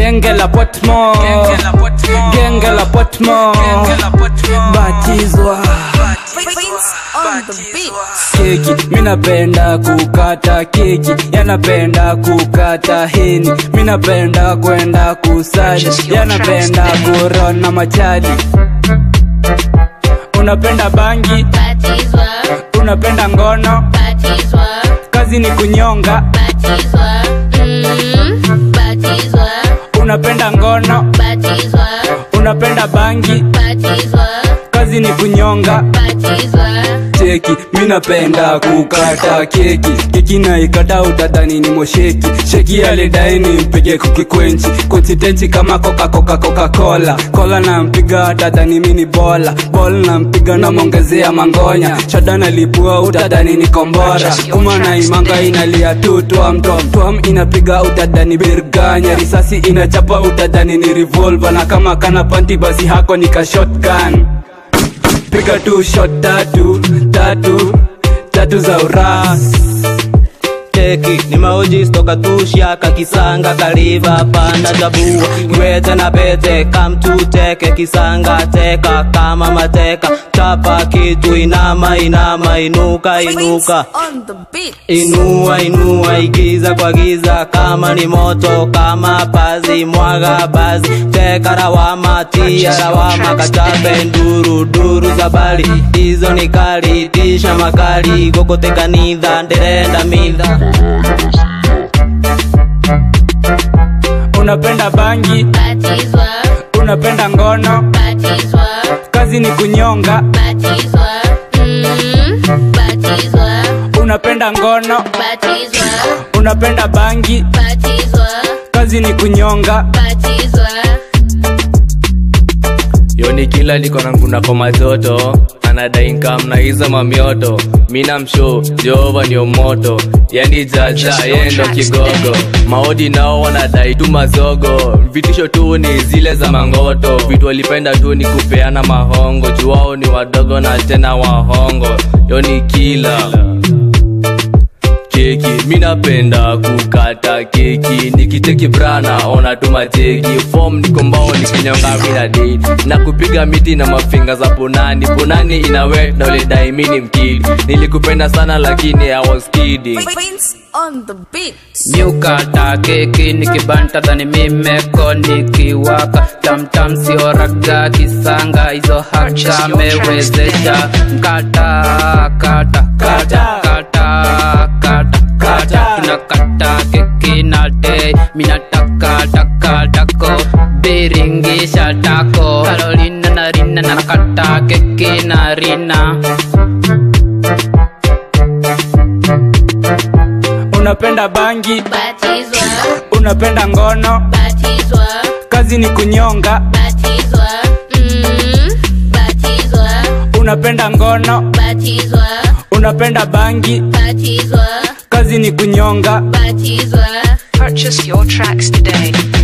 Genge la Portmore, genge la Portmore, batizwa on the beat. Keki, minapenda kukata keki, yanapenda kukata heni. Minapenda kwenda kusali, yanapenda kurona machadi. Unapenda bangi, batizwa. Unapenda ngono, batizwa. Kazi ni kunyonga, batizwa. Batizwa. Unapenda ngono, batizwa. Unapenda bangi, batizwa. Kazi ni kunyonga, batizwa. Cheki, minapenda kukata keki, keki na ikata utadhani ni mosheki. Sheki alidai ni mpige kukikwenchi, konsitenchi kama Coca-Cola. Cola na mpiga utadhani mini bola, ball na mpiga na mongezea mangonya. Shada na lipua utadhani ni kombora, kuma na imanga inalia tu tuam. Tuam inapiga utadhani birganya, risasi inachapa utadhani ni revolver. Na kama kana panti basi hako nika shotgun. Piga tu shot tatu za uras. Keki ni maoji stoka tushaka kisanga kaliva panda jabua Gwete na pete kam tuteke kisanga teka kama mateka chapa kitu inama inuka On the beat. Inua igiza kwa giza kama ni moto kama pazi mwaga bazi teka rawama tia rawama kachape nduru za bali hizo ni kali tisha makali gogote kanidha nderenda midha. Unapenda bangi, batizwa. Unapenda ngono, batizwa. Kazi ni kunyonga, batizwa. Batizwa. Unapenda ngono, batizwa. Unapenda bangi, batizwa. Kazi ni kunyonga, batizwa. Yoni kila niko na nguna kwa majoto, anadai income na hizo mamioto. Mina mshow, Jehova ni moto, yani jaja yendo kigogo. Maodi nao wanadai tu mazogo, vitisho tu ni zile za mangoto. Vitu walipenda tu ni kupeana mahongo, juwao ni wadogo na tena wahongo. Yoni kila keki, minapenda kukata keki. Nikiteki brana, ona tu mateki. Form niko mbao nikinyonga mina date. Na kupiga miti na mafinga za punani. Punani inawe na ulidai mini mkili. Nilikupenda sana lakini I was kidding. On the beat. Miukata keki nikibanta dhani mimeko nikiwaka. Tam sio raga kisanga hizo haka mewezesha. Kata tunakata keki na day. Minataka tako biringisha tako. Carolina na Rina nakata keki na Rina. Unapenda bangi, batizwa. Unapenda ngono, batizwa. Kazi ni kunyonga, batizwa. Batizwa. Unapenda ngono, batizwa. Unapenda bangi, batizwa. Kazi ni kunyonga, batizwa. Purchase your tracks today.